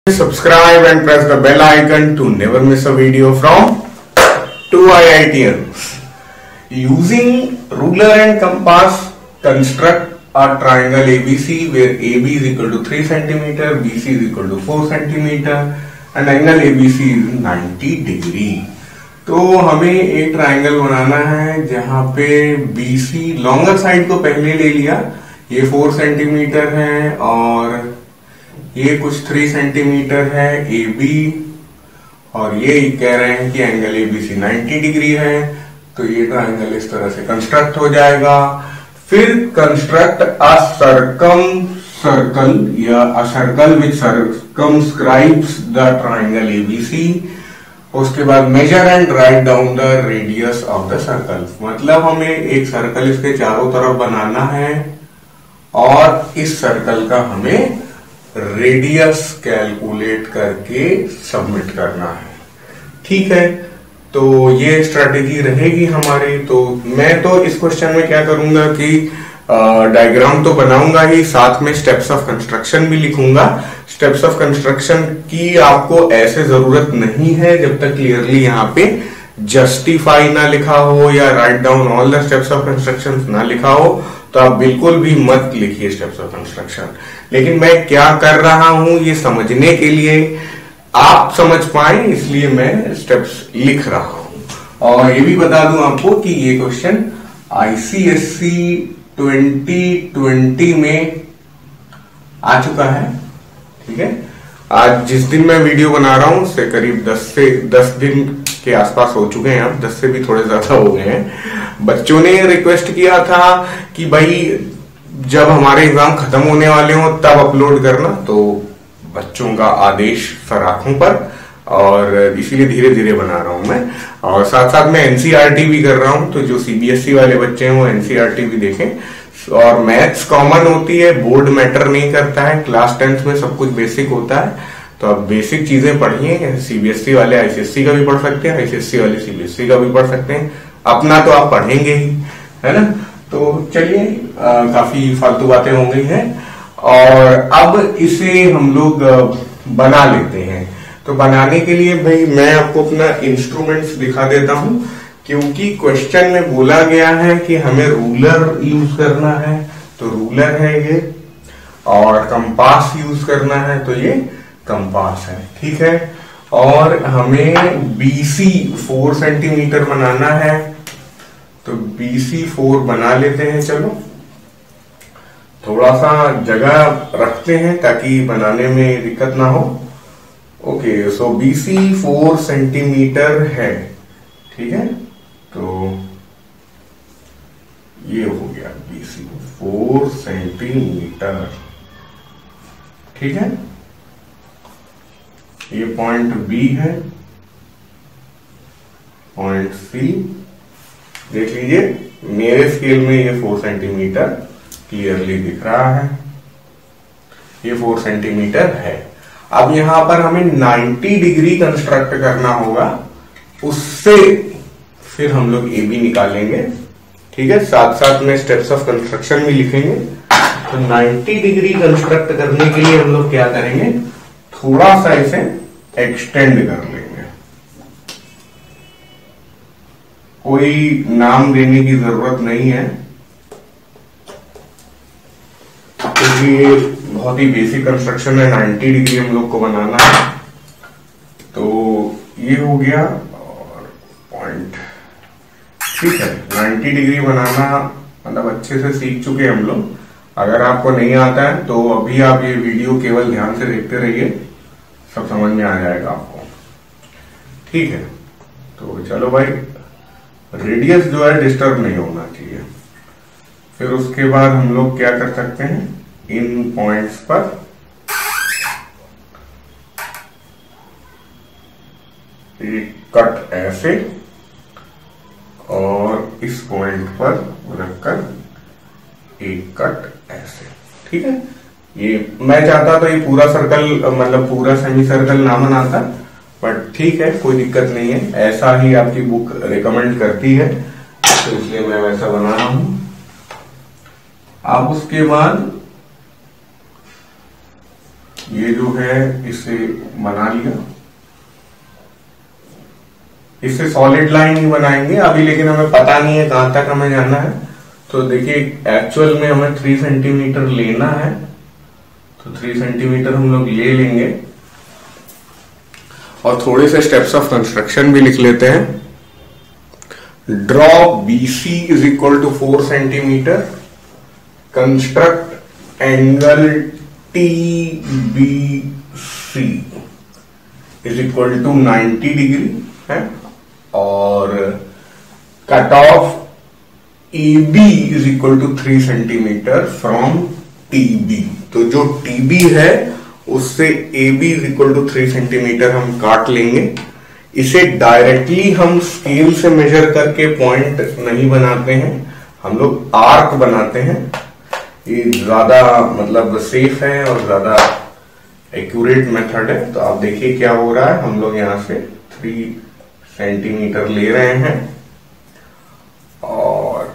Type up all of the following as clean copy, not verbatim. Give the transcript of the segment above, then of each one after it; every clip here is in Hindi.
Subscribe and press the bell icon to never miss a video from 2IITians. Using ruler and compass, construct a triangle ABC where AB is equal to 3 cm, BC is equal to 4 cm and angle ABC is 90 degree. तो हमें एक ट्राइंगल बनाना है जहां पे BC लॉन्गर साइड को पहले ले लिया, ये 4 सेंटीमीटर है और ये कुछ 3 सेंटीमीटर है AB और ये कह रहे हैं कि एंगल ABC 90 डिग्री है। तो ये ट्राइंगल इस तरह से कंस्ट्रक्ट हो जाएगा। फिर कंस्ट्रक्ट अ सर्कल या a circle which circumscribes the triangle ABC। उसके बाद measure and write down the radius of the circle, मतलब हमें एक सर्कल इसके चारों तरफ बनाना है और इस सर्कल का हमें रेडियस कैलकुलेट करके सबमिट करना है। ठीक है, तो ये स्ट्रेटेजी रहेगी हमारी। तो मैं तो इस क्वेश्चन में क्या करूंगा कि डायग्राम तो बनाऊंगा ही, साथ में स्टेप्स ऑफ कंस्ट्रक्शन भी लिखूंगा। स्टेप्स ऑफ कंस्ट्रक्शन की आपको ऐसे जरूरत नहीं है जब तक क्लियरली यहाँ पे जस्टिफाई ना लिखा हो या write down all the steps of construction ना लिखा हो, तो आप बिल्कुल भी मत लिखिए स्टेप्स ऑफ कंस्ट्रक्शन। लेकिन मैं क्या कर रहा हूं ये समझने के लिए, आप समझ पाए इसलिए मैं स्टेप्स लिख रहा हूं। और ये भी बता दूं आपको कि ये क्वेश्चन ICSE 2020 में आ चुका है। ठीक है, आज जिस दिन मैं वीडियो बना रहा हूं उससे करीब 10 दिन के आसपास हो चुके हैं, अब 10 से भी थोड़े ज्यादा हो गए हैं। बच्चों ने रिक्वेस्ट किया था कि भाई जब हमारे एग्जाम खत्म होने वाले हो तब अपलोड करना, तो बच्चों का आदेश सर आंखों पर, और इसीलिए धीरे धीरे बना रहा हूं मैं। और साथ साथ मैं NCERT भी कर रहा हूं, तो जो CBSE वाले बच्चे हैं वो NCERT भी देखें। और मैथ्स कॉमन होती है, बोर्ड मैटर नहीं करता है, क्लास 10th में सब कुछ बेसिक होता है। तो आप बेसिक चीजें पढ़िए, CBSE वाले ICSE का भी पढ़ सकते हैं, ICSE वाले CBSE का भी पढ़ सकते हैं, अपना तो आप पढ़ेंगे ही, है ना। तो चलिए, काफी फालतू बातें हो गई हैं और अब इसे हम लोग बना लेते हैं। तो बनाने के लिए भाई मैं आपको अपना इंस्ट्रूमेंट्स दिखा देता हूं, क्योंकि क्वेश्चन में बोला गया है कि हमें रूलर यूज करना है, तो रूलर है ये, और कंपास यूज करना है, तो ये कंपास है। ठीक है, और हमें BC 4 सेंटीमीटर बनाना है, तो BC 4 बना लेते हैं। चलो थोड़ा सा जगह रखते हैं ताकि बनाने में दिक्कत ना हो। ओके, सो BC 4 सेंटीमीटर है। ठीक है, तो ये हो गया BC 4 सेंटीमीटर। ठीक है, ये पॉइंट B है, पॉइंट C देख लीजिए, मेरे स्केल में ये 4 सेंटीमीटर क्लियरली दिख रहा है, ये 4 सेंटीमीटर है। अब यहां पर हमें 90 डिग्री कंस्ट्रक्ट करना होगा, उससे फिर हम लोग AB निकालेंगे। ठीक है, साथ साथ में स्टेप्स ऑफ कंस्ट्रक्शन भी लिखेंगे। तो 90 डिग्री कंस्ट्रक्ट करने के लिए हम लोग क्या करेंगे, थोड़ा सा इसे एक्सटेंड कर लेंगे। कोई नाम देने की जरूरत नहीं है क्योंकि ये बहुत ही बेसिक कंस्ट्रक्शन है, 90 डिग्री हम लोग को बनाना है। तो ये हो गया और पॉइंट। ठीक है, 90 डिग्री बनाना मतलब अच्छे से सीख चुके हैं हम लोग। अगर आपको नहीं आता है तो अभी आप ये वीडियो केवल ध्यान से देखते रहिए, सब समझ में आ जाएगा आपको। ठीक है, तो चलो भाई, रेडियस जो है डिस्टर्ब नहीं होना चाहिए। फिर उसके बाद हम लोग क्या कर सकते हैं, इन पॉइंट्स पर एक कट ऐसे और इस पॉइंट पर रखकर एक कट ऐसे। ठीक है, ये मैं चाहता तो ये पूरा सर्कल मतलब पूरा सेमी सर्कल ना बनाता, बट ठीक है, कोई दिक्कत नहीं है, ऐसा ही आपकी बुक रिकमेंड करती है, तो इसलिए मैं वैसा बना रहा हूं। अब उसके बाद ये जो है इसे बना लिया, इससे सॉलिड लाइन ही बनाएंगे अभी, लेकिन हमें पता नहीं है कहां तक हमें जाना है। तो देखिए एक्चुअल में हमें 3 सेंटीमीटर लेना है, तो 3 सेंटीमीटर हम लोग ले लेंगे और थोड़े से स्टेप्स ऑफ कंस्ट्रक्शन भी लिख लेते हैं। Draw BC is equal to 4 centimetre, construct angle TBC is equal to 90 degree है, और cut off AB is equal to 3 centimetre from TB। तो जो TB है उससे AB is equal to 3 centimetre हम काट लेंगे। इसे डायरेक्टली हम स्केल से मेजर करके पॉइंट नहीं बनाते हैं, हम लोग आर्क बनाते हैं। ये ज्यादा मतलब सेफ है और ज्यादा एक्यूरेट मेथड है। तो आप देखिए क्या हो रहा है, हम लोग यहां से 3 सेंटीमीटर ले रहे हैं और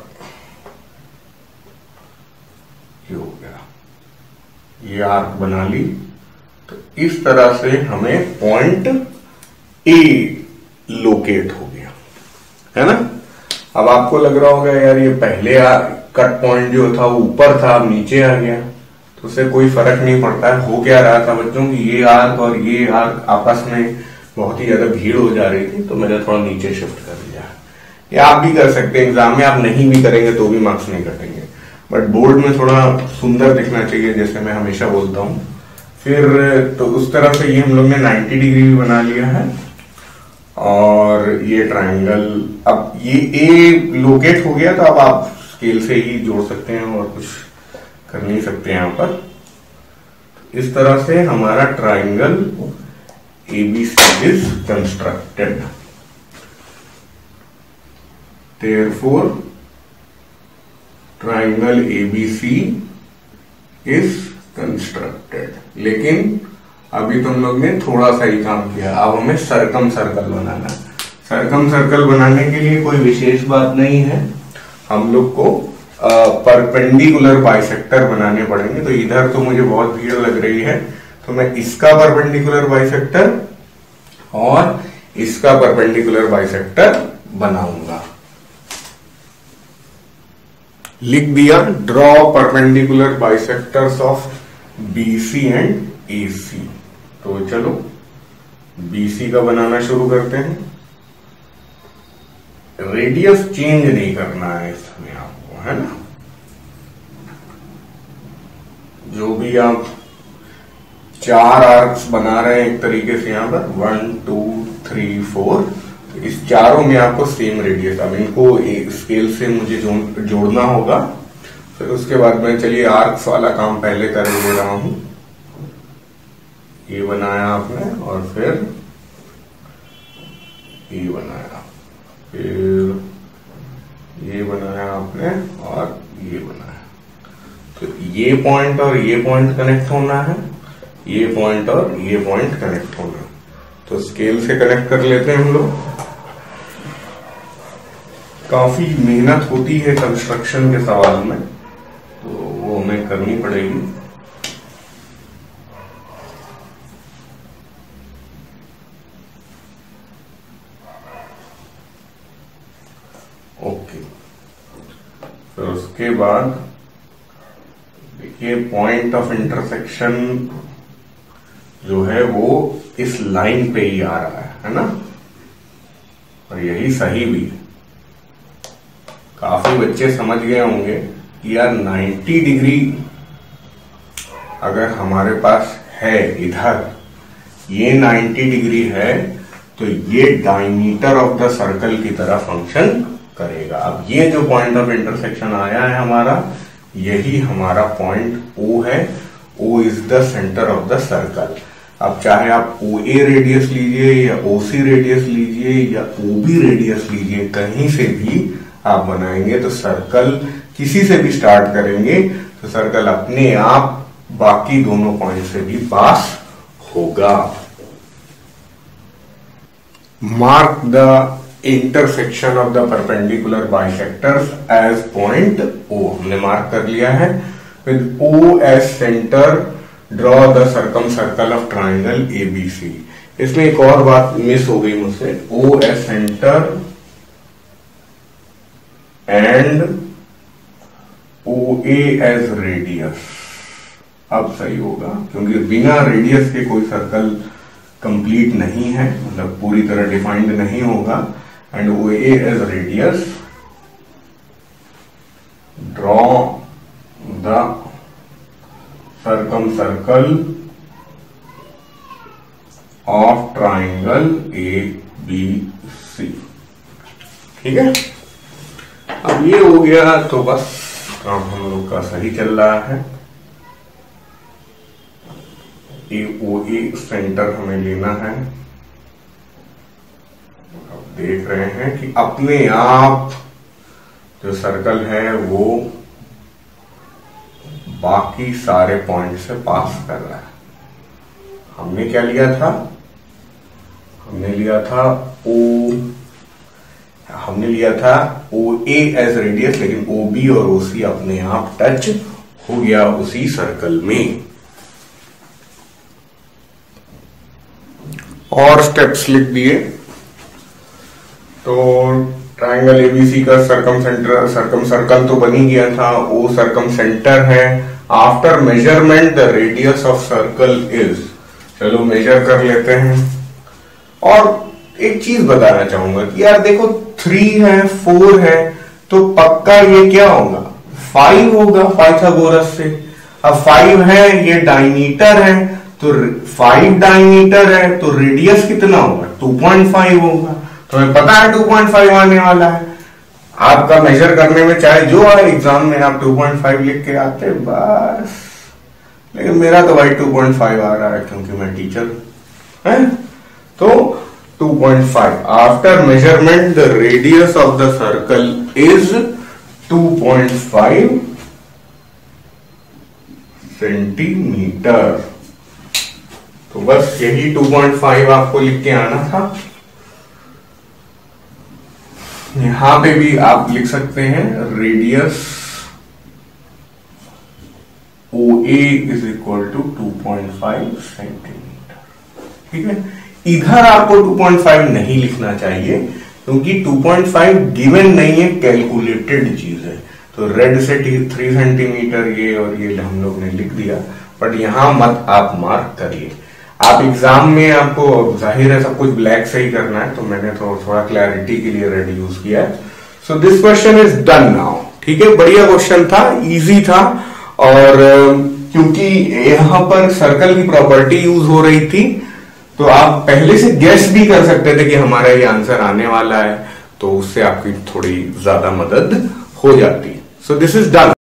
ये हो गया, ये आर्क बना ली। तो इस तरह से हमें पॉइंट ए लोकेट हो गया, है ना। अब आपको लग रहा होगा यार ये पहले कट पॉइंट जो था वो ऊपर था, अब नीचे आ गया, तो उससे कोई फर्क नहीं पड़ता है। हो क्या रहा था बच्चों की, ये आर्क और ये आर्क आपस में बहुत ही ज्यादा भीड़ हो जा रही थी, तो मैंने थोड़ा नीचे शिफ्ट कर दिया। ये आप भी कर सकते हैं, एग्जाम में आप नहीं भी करेंगे तो भी मार्क्स नहीं कटेंगे, बट बोर्ड में थोड़ा सुंदर दिखना चाहिए, जैसे मैं हमेशा बोलता हूं। फिर तो उस तरह से ये हम लोग ने 90 डिग्री भी बना लिया है, और ये ट्रायंगल अब ये ए लोकेट हो गया, तो अब आप स्केल से ही जोड़ सकते हैं और कुछ कर नहीं सकते यहां पर। इस तरह से हमारा triangle ABC is constructed. Therefore, triangle ABC is constructed. लेकिन अभी तो हम लोग ने थोड़ा सा ही काम किया, अब हमें सर्कम सर्कल बनाना है। सर्कम सर्कल बनाने के लिए कोई विशेष बात नहीं है, हम लोग को परपेंडिकुलर बाइसेक्टर बनाने पड़ेंगे। तो इधर तो मुझे बहुत भीड़ लग रही है, तो मैं इसका परपेंडिकुलर बाइसेक्टर और इसका परपेंडिकुलर बाइसेक्टर बनाऊंगा। लिख दिया, draw perpendicular bisectors of BC and AC। तो चलो BC का बनाना शुरू करते हैं। रेडियस चेंज नहीं करना है इसमें आपको, है ना। जो भी आप 4 आर्क्स बना रहे हैं एक तरीके से यहां पर 1 2 3 4, तो इस चारों में आपको सेम रेडियस, अब इनको स्केल से मुझे जोड़ना होगा। फिर उसके बाद में चलिए आर्क्स वाला काम पहले कर ले रहा हूं। ये बनाया आपने और फिर ये बनाया, फिर ये बनाया आपने और ये बनाया। तो ये पॉइंट और ये पॉइंट कनेक्ट होना है, ये पॉइंट और ये पॉइंट कनेक्ट होना है। तो स्केल से कनेक्ट कर लेते हैं हम लोग। काफी मेहनत होती है कंस्ट्रक्शन के सवाल में, तो वो हमें करनी पड़ेगी। ओके, फिर उसके बाद देखिए पॉइंट ऑफ इंटरसेक्शन जो है वो इस लाइन पे ही आ रहा है ना, और यही सही भी है। काफी बच्चे समझ गए होंगे कि यार 90 डिग्री अगर हमारे पास है इधर, ये 90 डिग्री है, तो ये डायमीटर ऑफ द सर्कल की तरह फंक्शन करेगा। अब ये जो पॉइंट ऑफ इंटरसेक्शन आया है हमारा, यही हमारा पॉइंट O है। O is the centre of the circle. अब चाहे आप OA रेडियस लीजिए या OC रेडियस लीजिए या OB रेडियस लीजिए, कहीं से भी आप बनाएंगे तो सर्कल किसी से भी स्टार्ट करेंगे तो सर्कल अपने आप बाकी दोनों पॉइंट से भी पास होगा। Mark the intersection of the perpendicular bisectors as point O। हमने मार्क कर लिया है। With O as centre draw the circumcircle of triangle ABC। इसमें एक और बात मिस हो गई मुझसे, O as centre and OA as radius. अब सही होगा, क्योंकि बिना रेडियस के कोई सर्कल कंप्लीट नहीं है, मतलब पूरी तरह डिफाइंड नहीं होगा। And OA as radius, draw the circumcircle of triangle ABC। ठीक है, अब ये हो गया तो बस काम हम लोग का सही चल रहा है। OA सेंटर हमें लेना है। अब देख रहे हैं कि अपने आप जो सर्कल है वो बाकी सारे पॉइंट से पास कर रहा है। हमने क्या लिया था, हमने लिया था OA एज रेडियस, लेकिन OB और OC अपने आप टच हो गया उसी सर्कल में। और स्टेप्स लिख दिए। तो ट्राइंगल ABC का सर्कम सर्कल तो बन ही गया था। O सर्कम सेंटर है। After measurement the radius of circle is, चलो मेजर कर लेते हैं। और एक चीज बताना चाहूंगा कि यार देखो 3 है 4 है तो पक्का ये क्या होगा, 5 होगा पाइथागोरस से। अब 5 है, ये डायमीटर है, तो 5 डायमीटर है तो रेडियस कितना होगा, 2.5 होगा। तो हमें पता है 2.5 आने वाला है। आपका मेजर करने में चाहे जो आए एग्जाम में आप 2.5 लिख के आते बस, लेकिन मेरा तो भाई 2.5 आ रहा है क्योंकि मैं टीचर है। तो 2.5 after measurement the radius of the circle is 2.5 centimetre. तो बस यही 2.5 आपको लिख के आना था। यहां पे भी आप लिख सकते हैं radius OA is equal to 2.5 centimetre. ठीक है, इधर आपको 2.5 नहीं लिखना चाहिए क्योंकि 2.5 गिवन नहीं है, कैलकुलेटेड चीज है। तो रेड से 3 सेंटीमीटर ये और ये हम लोग ने लिख दिया, बट यहां मत आप मार्क करिए। आप एग्जाम में आपको जाहिर है सब कुछ ब्लैक से ही करना है, तो मैंने तो थोड़ा क्लैरिटी के लिए रेड यूज किया है। So this question is done now. ठीक है, बढ़िया क्वेश्चन था, इजी था। और क्योंकि यहां पर सर्कल की प्रॉपर्टी यूज हो रही थी तो आप पहले से गेस भी कर सकते थे कि हमारा ये आंसर आने वाला है, तो उससे आपकी थोड़ी ज्यादा मदद हो जाती। So this is done.